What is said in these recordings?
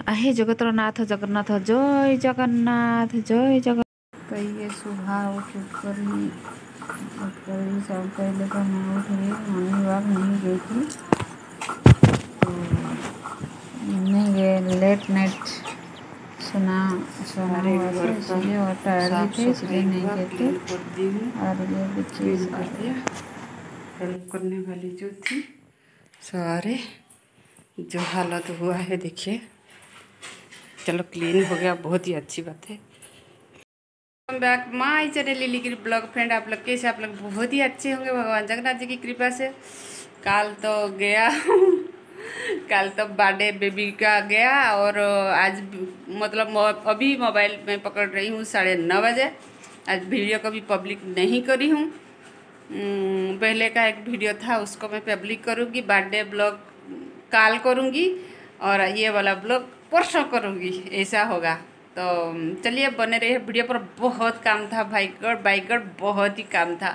आहे जगतर नाथ जगन्नाथ जय जगन्नाथ जय जगन्नाथ। तो ये सुबह उठ कर ही सब पहले तो मैं उठ गई, मम्मी बाप नहीं गई थी तो नहीं गए, लेट नाइट सोना हुआ था इसलिए और टायर्ड भी थे इसलिए नहीं गए थे। और ये देखिए हेल्प करने वाली जो थी सारे जो हालत हुआ है देखिए। चलो क्लीन हो गया, बहुत ही अच्छी बात है। बैक माई चैनल लिली की ब्लॉग फ्रेंड, आप लोग कैसे? आप लोग बहुत ही अच्छे होंगे भगवान जगन्नाथ जी की कृपा से। कल तो गया कल तो बर्थडे बेबी का गया और आज मतलब अभी मोबाइल में पकड़ रही हूँ 9:30 बजे। आज वीडियो को भी पब्लिक नहीं करी हूँ। पहले का एक वीडियो था उसको मैं पब्लिक करूँगी, बर्थडे ब्लॉग कल करूँगी और ये वाला ब्लॉग परसों करूँगी, ऐसा होगा। तो चलिए बने रहिए वीडियो पर। बहुत काम था भाई गॉड बहुत ही काम था।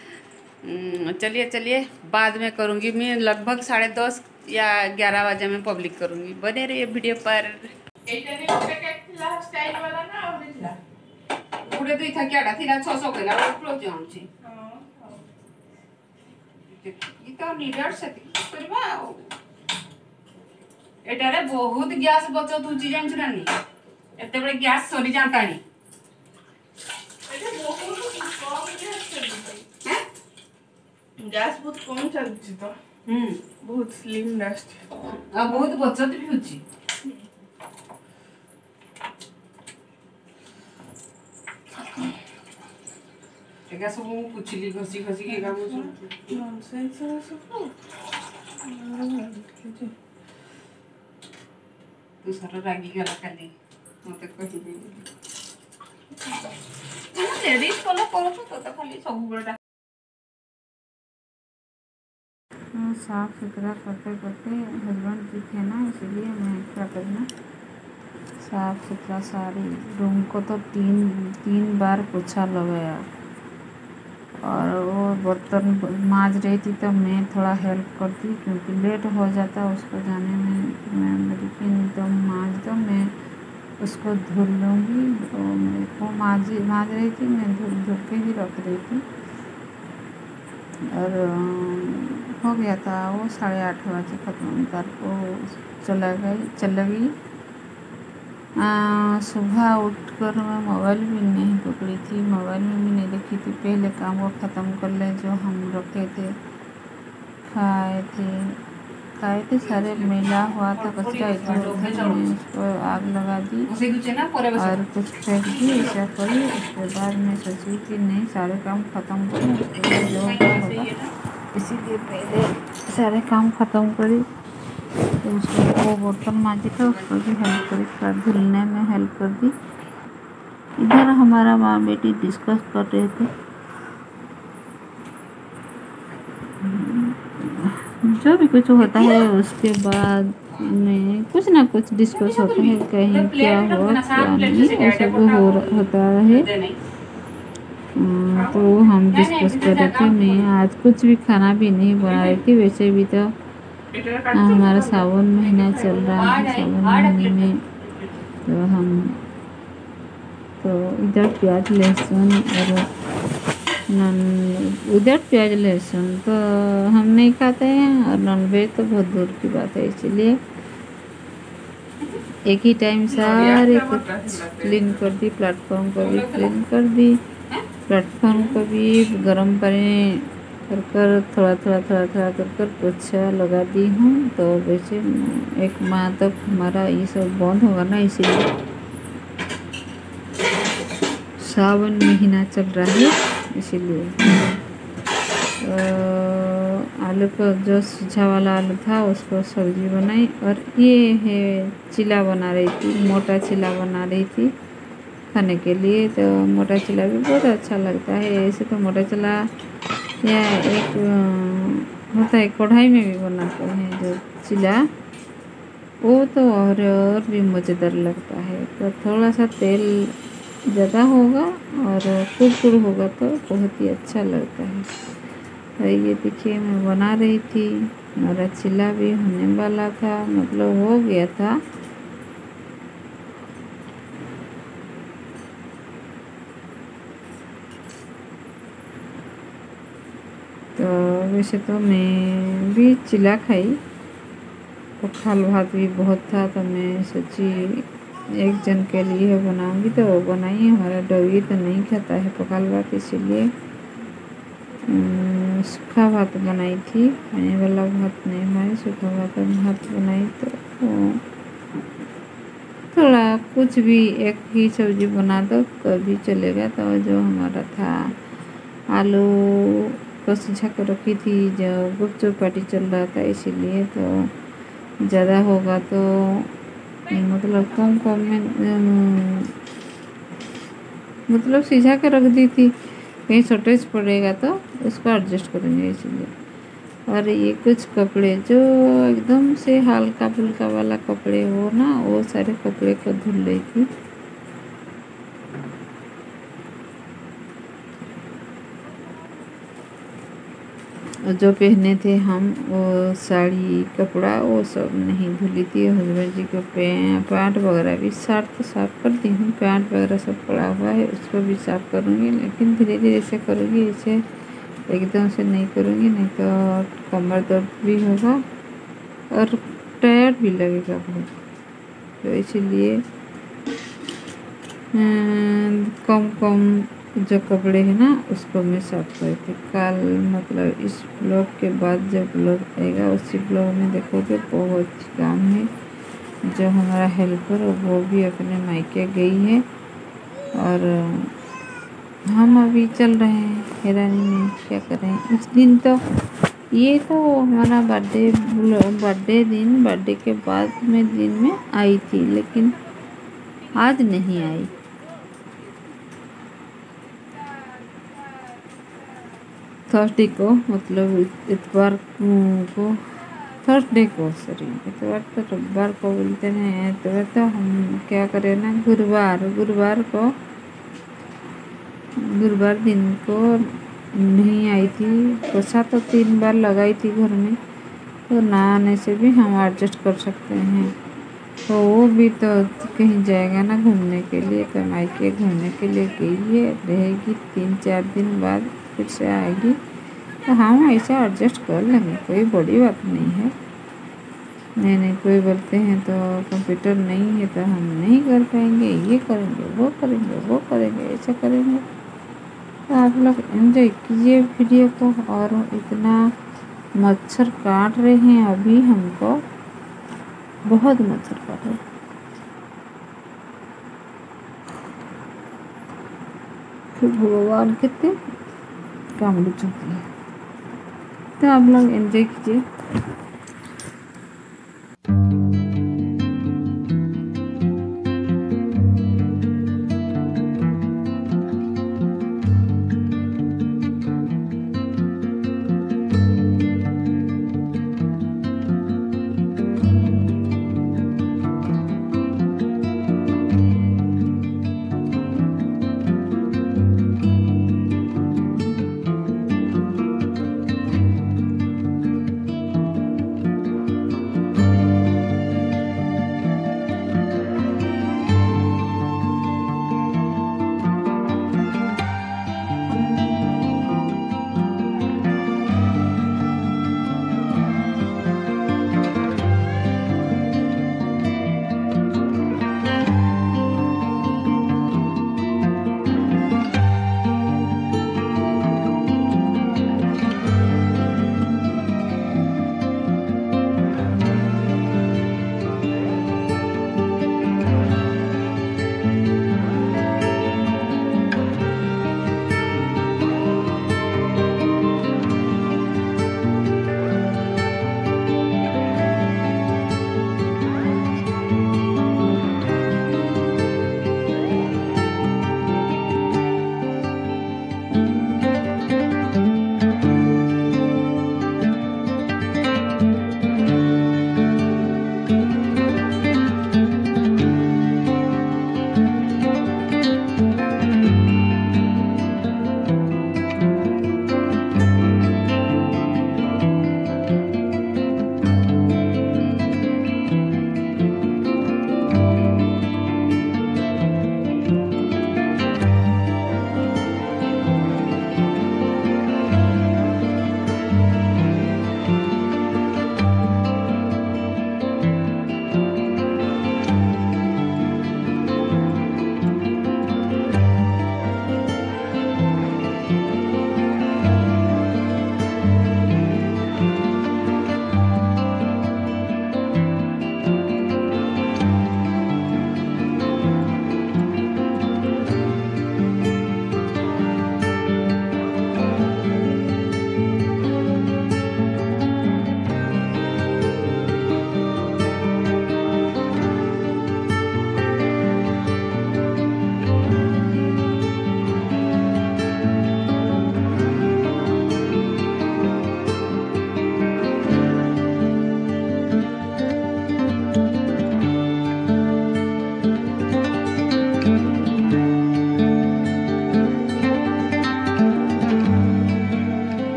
चलिए बाद में करूँगी मैं, लगभग 10:30 या 11 बजे में पब्लिक करूँगी। बने रहिए वीडियो पर। गुड़े दुई था क्या था 600 के ला क्लोज जाऊँगी तो निडर से करबा। एटारे बहुत गैस बचत होची जानछ ना नी, एते बड़े गैस सरी जानतानी। एटा बहुत कम गैस चलती है, गैस बहुत कम चलती तो बहुत स्लिम गैस आ बहुत बचत भी होची। एका सब मु पुछली घसी के काम सुन नॉनसेंस सब तू सारा रागी गला खाली मते कहि दे लेडीज फॉलो करो तो खाली सब बड़ा साफ सुथरा करते करते हस्बैंड जी थे ना, इसलिए मैं क्या करना साफ सुथरा सारी रूम को तो तीन बार पोछा लगाया। और वो बर्तन मांज रही थी तो मैं थोड़ा हेल्प करती क्योंकि लेट हो जाता उसको जाने में। मैं लेकिन तो मांज दो, मैं उसको धुल लूँगी। तो मेरे को मांज रही थी, मैं धुल के ही रख रही थी। और हो गया था वो 8:30 बजे ख़त्म कर को चला गई। सुबह उठकर मैं मोबाइल भी नहीं पकड़ी थी, मोबाइल में भी नहीं देखी थी। पहले काम को ख़त्म कर ले जो हम रखे थे, खाए थे सारे मिला हुआ था कच्चा इधर उधर। मैं उसको आग लगा दी और कुछ फेंक दी, ऐसा करी। उसके बाद मैं सोची कि नहीं सारे काम ख़त्म करूँ, जो होगा इसीलिए पहले सारे काम ख़त्म करी। तो उसको वो बर्तन मांजी था उसको भी हेल्प करी, थोड़ा धुलने में हेल्प कर दी। इधर हमारा माँ बेटी डिस्कस कर रहे थे जो भी कुछ होता है। उसके बाद में कुछ ना कुछ डिस्कस होता है, कहीं क्या हुआ क्या नहीं, ऐसा भी होता है। तो हम डिस्कस कर रहे थे। मैं आज कुछ भी खाना भी नहीं बना रही थी, वैसे भी तो हमारा सावन महीना चल रहा है। सावन महीने में तो इधर प्याज लहसुन और उधर प्याज लहसुन तो हम नहीं खाते हैं और नॉनवेज तो बहुत दूर की बात है। इसलिए एक ही टाइम सारे कुछ क्लीन कर दी, प्लेटफॉर्म को भी क्लीन कर दी, प्लेटफॉर्म को भी गर्म पानी कर थोड़ा कर पोछा लगा दी हूँ। तो वैसे 1 माह तक हमारा ये सब बंद होगा ना, इसीलिए सावन महीना चल रहा है इसीलिए। आलू का जो सूझा वाला आलू था उसको सब्जी बनाई। और ये है चिला बना रही थी, मोटा चिला बना रही थी खाने के लिए। तो मोटा चिला भी बहुत अच्छा लगता है। ऐसे तो मोटा चिला या एक होता है कढ़ाई में भी बनाते हैं जो चिला, वो तो और भी मज़ेदार लगता है। तो थोड़ा सा तेल ज़्यादा होगा और कुरकुर होगा तो बहुत ही अच्छा लगता है। तो ये देखिए मैं बना रही थी, मेरा चिला भी होने वाला था, मतलब हो गया था। वैसे तो मैं भी चिल्ला खाई, पखाल भात भी बहुत था, तो मैं सोची एक जन के लिए बनाऊंगी, तो वो बनाई। हमारा डॉगी तो नहीं खाता है पखाल भात, इसीलिए सूखा भात बनाई थी। पानी वाला भात नहीं बनाई, सूखा भात बनाई। तो थोड़ा कुछ भी एक ही सब्जी बना दो तो भी चलेगा। तो जो हमारा था आलू को सिझा कर रखी थी, जो गुपचुप पार्टी चल रहा था, इसीलिए तो ज़्यादा होगा तो मतलब कम में मतलब सिझा कर रख दी थी, कहीं शॉर्टेज पड़ेगा तो उसको एडजस्ट करेंगे इसलिए। और ये कुछ कपड़े जो एकदम से हल्का फुल्का वाला कपड़े हो ना, वो सारे कपड़े को धुल रही थी। जो पहने थे हम, वो साड़ी कपड़ा वो सब नहीं धुली थी। हस्बैंड जी को पैंट वगैरह भी शर्ट तो साफ़ कर दी हूँ, पैंट वगैरह सब पड़ा हुआ है, उसको भी साफ़ करूँगी, लेकिन धीरे धीरे से करूँगी, इसे एकदम से नहीं करूँगी, नहीं तो कमर दर्द भी होगा और टायर्ड भी लगेगा बहुत। तो इसीलिए कम जो कपड़े हैं ना, उसको मैं साफ करती। कल मतलब इस ब्लॉग के बाद जब ब्लॉग आएगा, उसी ब्लॉग में देखोगे बहुत काम है। जो हमारा हेल्पर वो भी अपने मायके गई है और हम अभी चल रहे हैं हैरानी में, क्या करें। इस दिन तो ये तो हमारा बर्थडे के बाद में दिन में आई थी, लेकिन आज नहीं आई। थर्सडे को मतलब इतवार को, थर्सडे को, सॉरी इतवार तो रविवार को बोलते हैं। इतवार तो हम क्या करें ना, गुरुवार दिन को नहीं आई थी। पोछा तो 3 बार लगाई थी घर में, तो ना आने से भी हम एडजस्ट कर सकते हैं। तो वो भी तो कहीं जाएगा ना घूमने के लिए, तो मायके घूमने के लिए गई है, रहेगी 3-4 दिन बाद फिर से आएगी। तो हम ऐसा एडजस्ट कर लेंगे, कोई बड़ी बात नहीं है। नहीं कोई बोलते हैं तो कंप्यूटर नहीं है तो हम नहीं कर पाएंगे, ये करेंगे वो करेंगे ऐसा करेंगे। तो आप लोग एंजॉय कीजिए वीडियो को। और इतना मच्छर काट रहे हैं अभी हमको, बहुत मच्छर काट रहे हैं। फिर भगवान कितने काम चुकी है। तो आप लोग एंजॉय कीजिए।